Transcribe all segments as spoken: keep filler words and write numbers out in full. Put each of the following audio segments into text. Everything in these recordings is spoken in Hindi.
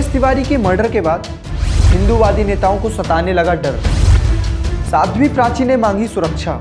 कमलेश तिवारी के मर्डर के बाद हिंदूवादी नेताओं को सताने लगा डर। साध्वी प्राची ने मांगी सुरक्षा।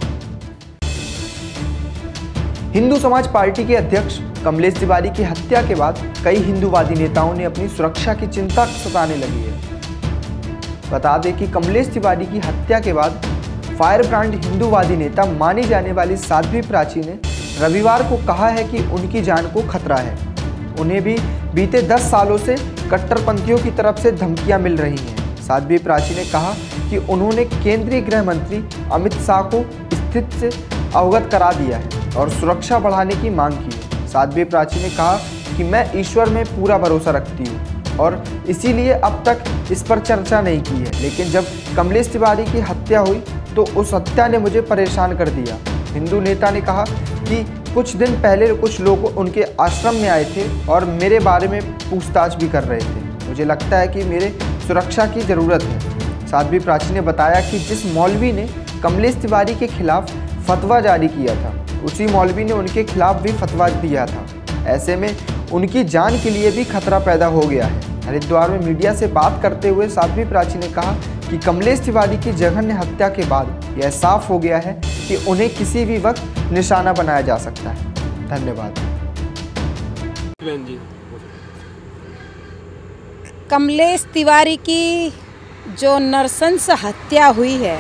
हिंदू समाज पार्टी के अध्यक्ष कमलेश तिवारी की हत्या के बाद कई हिंदूवादी नेताओं ने अपनी सुरक्षा की चिंता सताने लगी है। बता दें कि कमलेश तिवारी की हत्या के बाद फायर ब्रांड हिंदूवादी नेता मानी जाने वाली साध्वी प्राची ने रविवार को कहा है कि उनकी जान को खतरा है। उन्हें भी बीते दस सालों से कट्टरपंथियों की तरफ से धमकियां मिल रही हैं। साध्वी प्राची ने कहा कि उन्होंने केंद्रीय गृह मंत्री अमित शाह को स्थिति से अवगत करा दिया है और सुरक्षा बढ़ाने की मांग की है। साध्वी प्राची ने कहा कि मैं ईश्वर में पूरा भरोसा रखती हूँ और इसीलिए अब तक इस पर चर्चा नहीं की है, लेकिन जब कमलेश तिवारी की हत्या हुई तो उस हत्या ने मुझे परेशान कर दिया। हिंदू नेता ने कहा कि कुछ दिन पहले कुछ लोग उनके आश्रम में आए थे और मेरे बारे में पूछताछ भी कर रहे थे। मुझे लगता है कि मेरे सुरक्षा की ज़रूरत है। साध्वी प्राची ने बताया कि जिस मौलवी ने कमलेश तिवारी के खिलाफ फतवा जारी किया था, उसी मौलवी ने उनके खिलाफ भी फतवा दिया था। ऐसे में उनकी जान के लिए भी खतरा पैदा हो गया है। हरिद्वार में मीडिया से बात करते हुए साध्वी प्राची ने कहा कि कमलेश तिवारी की जघन्य हत्या के बाद यह साफ हो गया है कि उन्हें किसी भी वक्त निशाना बनाया जा सकता है। धन्यवाद। कमलेश तिवारी की जो नृशंस हत्या हुई है,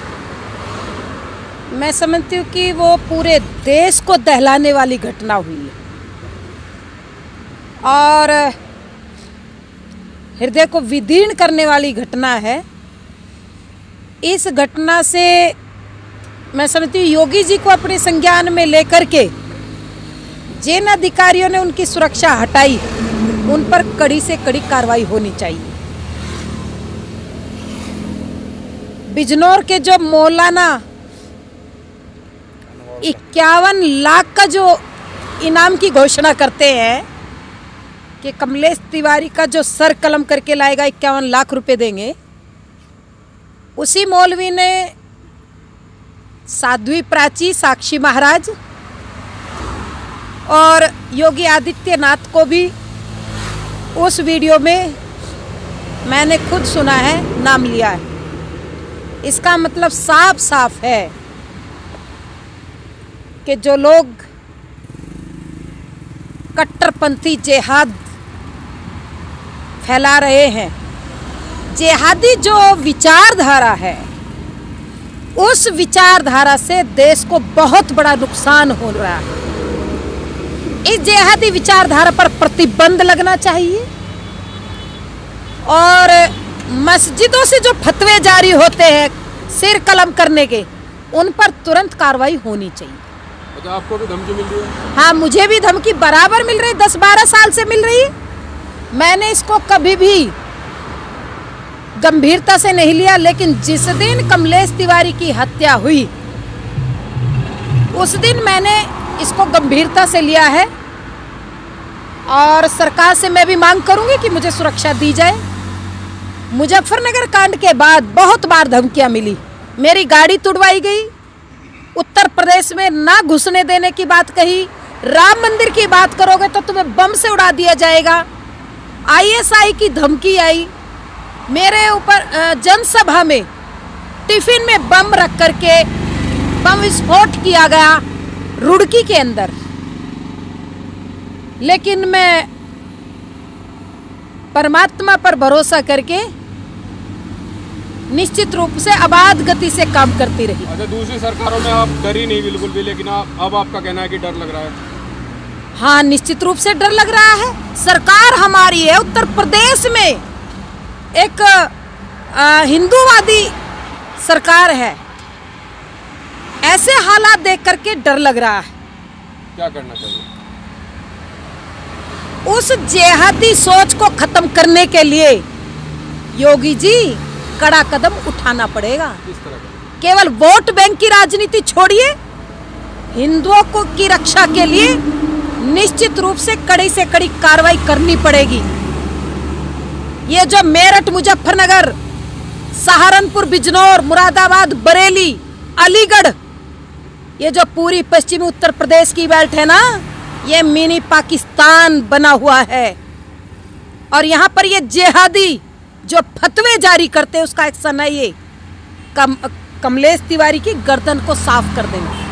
मैं समझती हूँ कि वो पूरे देश को दहलाने वाली घटना हुई है और हृदय को विदीर्ण करने वाली घटना है। इस घटना से मैं समझती हूँ योगी जी को अपने संज्ञान में लेकर के जिन अधिकारियों ने उनकी सुरक्षा हटाई उन पर कड़ी से कड़ी कार्रवाई होनी चाहिए। बिजनौर के जो मौलाना इक्यावन लाख का जो इनाम की घोषणा करते हैं कि कमलेश तिवारी का जो सर कलम करके लाएगा इक्यावन लाख रुपए देंगे, उसी मौलवी ने साध्वी प्राची, साक्षी महाराज और योगी आदित्यनाथ को भी उस वीडियो में मैंने खुद सुना है, नाम लिया है। इसका मतलब साफ साफ है कि जो लोग कट्टरपंथी जिहाद फैला रहे हैं, जिहादी जो विचारधारा है, उस विचारधारा से देश को बहुत बड़ा नुकसान हो रहा है। इस जिहादी विचारधारा पर प्रतिबंध लगना चाहिए और मस्जिदों से जो फतवे जारी होते हैं सिर कलम करने के, उन पर तुरंत कार्रवाई होनी चाहिए। तो आपको भी धमकी मिल रही है? हाँ, मुझे भी धमकी बराबर मिल रही, दस बारह साल से मिल रही है। मैंने इसको कभी भी गंभीरता से नहीं लिया, लेकिन जिस दिन कमलेश तिवारी की हत्या हुई उस दिन मैंने इसको गंभीरता से लिया है और सरकार से मैं भी मांग करूंगी कि मुझे सुरक्षा दी जाए। मुजफ्फरनगर कांड के बाद बहुत बार धमकियां मिली, मेरी गाड़ी तुड़वाई गई, उत्तर प्रदेश में ना घुसने देने की बात कही, राम मंदिर की बात करोगे तो तुम्हें बम से उड़ा दिया जाएगा, आई एस आई की धमकी आई, मेरे ऊपर जनसभा में टिफिन में बम रख करके बम विस्फोट किया गया रुड़की के अंदर। लेकिन मैं परमात्मा पर भरोसा करके निश्चित रूप से अबाध गति से काम करती रही। अच्छा, दूसरी सरकारों में आप डरी नहीं बिल्कुल भी, लेकिन आप अब आपका कहना है कि डर लग रहा है? हाँ, निश्चित रूप से डर लग रहा है। सरकार हमारी है, उत्तर प्रदेश में एक हिंदूवादी सरकार है। ऐसे हालात देख करके डर लग रहा है। क्या करना चाहिए? उस जिहादी सोच को खत्म करने के लिए योगी जी कड़ा कदम उठाना पड़ेगा। किस तरह का? केवल वोट बैंक की राजनीति छोड़िए, हिंदुओं को की रक्षा के लिए निश्चित रूप से कड़ी से कड़ी कार्रवाई करनी पड़ेगी। ये जो मेरठ, मुजफ्फरनगर, सहारनपुर, बिजनौर, मुरादाबाद, बरेली, अलीगढ़, ये जो पूरी पश्चिमी उत्तर प्रदेश की बेल्ट है ना, ये मिनी पाकिस्तान बना हुआ है और यहाँ पर ये जिहादी जो फतवे जारी करते हैं उसका एक्शन है ये। कम, कमलेश तिवारी की गर्दन को साफ कर देंगे।